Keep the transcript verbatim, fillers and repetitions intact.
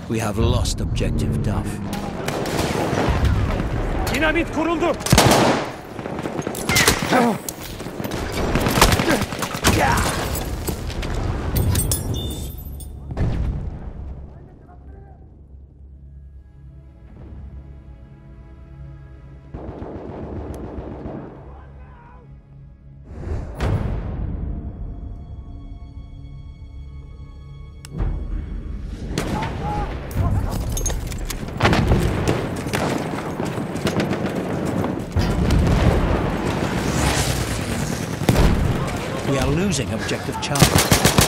We have lost objective Duff. Dinamit kuruldu. We are losing objective Charlie.